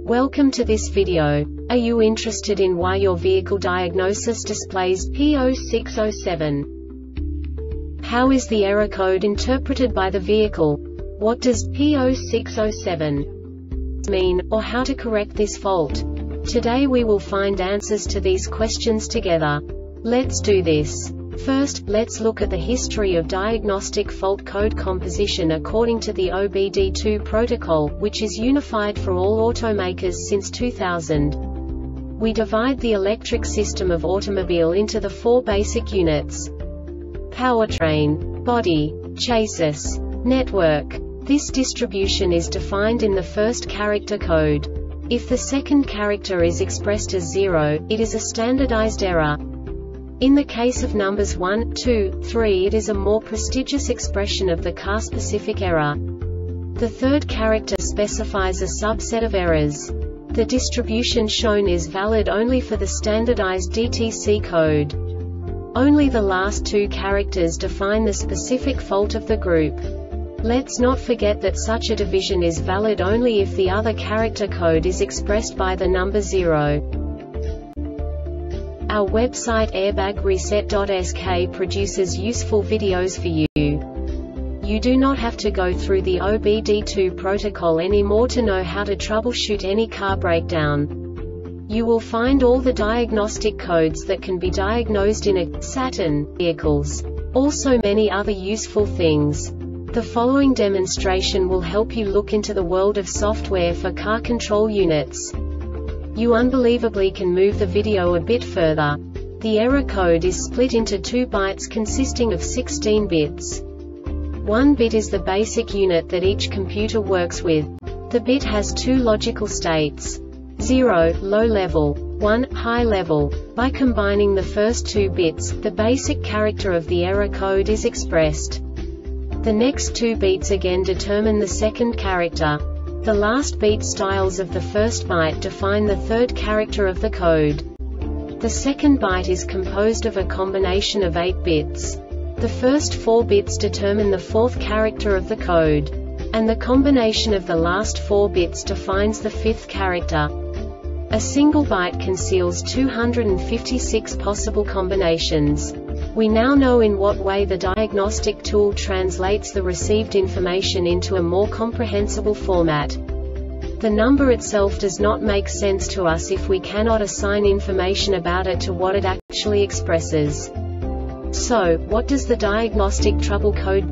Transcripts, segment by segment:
Welcome to this video. Are you interested in why your vehicle diagnosis displays P0607? How is the error code interpreted by the vehicle? What does P0607 mean, or how to correct this fault? Today we will find answers to these questions together. Let's do this. First, let's look at the history of diagnostic fault code composition according to the OBD2 protocol, which is unified for all automakers since 2000. We divide the electric system of automobile into the four basic units: powertrain, body, chassis, network. This distribution is defined in the first character code. If the second character is expressed as 0, it is a standardized error. In the case of numbers 1, 2, 3, it is a more prestigious expression of the car-specific error. The third character specifies a subset of errors. The distribution shown is valid only for the standardized DTC code. Only the last two characters define the specific fault of the group. Let's not forget that such a division is valid only if the other character code is expressed by the number 0. Our website airbagreset.sk produces useful videos for you. You do not have to go through the OBD2 protocol anymore to know how to troubleshoot any car breakdown. You will find all the diagnostic codes that can be diagnosed in a Saturn vehicles. Also many other useful things. The following demonstration will help you look into the world of software for car control units. You unbelievably can move the video a bit further. The error code is split into 2 bytes consisting of 16 bits. 1 bit is the basic unit that each computer works with. The bit has 2 logical states: 0, low level, 1, high level. By combining the first 2 bits, the basic character of the error code is expressed. The next 2 beats again determine the second character. The last beat styles of the first byte define the third character of the code. The second byte is composed of a combination of 8 bits. The first 4 bits determine the fourth character of the code. And the combination of the last 4 bits defines the fifth character. A single byte conceals 256 possible combinations. We now know in what way the diagnostic tool translates the received information into a more comprehensible format. The number itself does not make sense to us if we cannot assign information about it to what it actually expresses. So, what does the diagnostic trouble code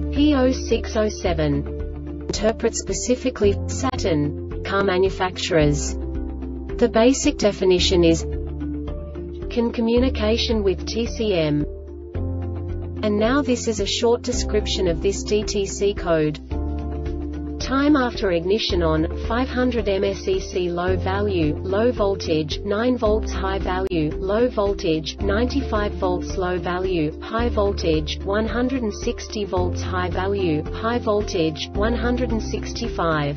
P0607 interpret specifically for Saturn car manufacturers? The basic definition is CAN communication with TCM. And now this is a short description of this DTC code. Time after ignition on, 500 mSEC low value, low voltage, 9 volts high value, low voltage, 95 volts low value, high voltage, 160 volts high value, high voltage, 165.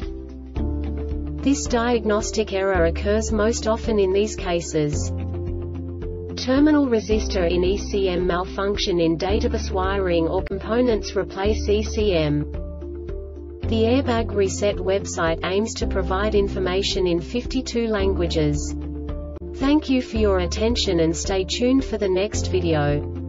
This diagnostic error occurs most often in these cases: terminal resistor in ECM malfunction in databus wiring or components replace ECM. The Airbag Reset website aims to provide information in 52 languages. Thank you for your attention and stay tuned for the next video.